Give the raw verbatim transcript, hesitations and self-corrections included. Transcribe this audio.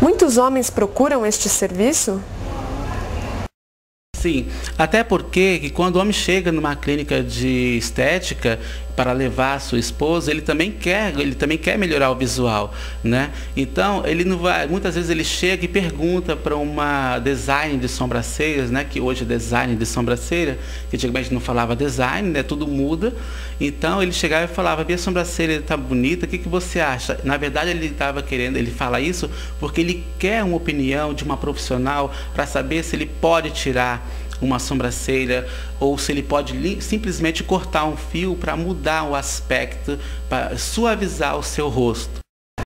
Muitos homens procuram este serviço? Sim, até porque que quando o homem chega numa clínica de estética para levar a sua esposa, ele também quer, ele também quer melhorar o visual, né? Então, ele não vai, muitas vezes ele chega e pergunta para uma design de sobrancelhas, né, que hoje é design de sobrancelha, que antigamente não falava design, né, tudo muda. Então, ele chegava e falava: "Minha sobrancelha está bonita, o que que você acha?" Na verdade, ele estava querendo, ele fala isso porque ele quer uma opinião de uma profissional para saber se ele pode tirar uma sobrancelha ou se ele pode simplesmente cortar um fio para mudar o aspecto, para suavizar o seu rosto.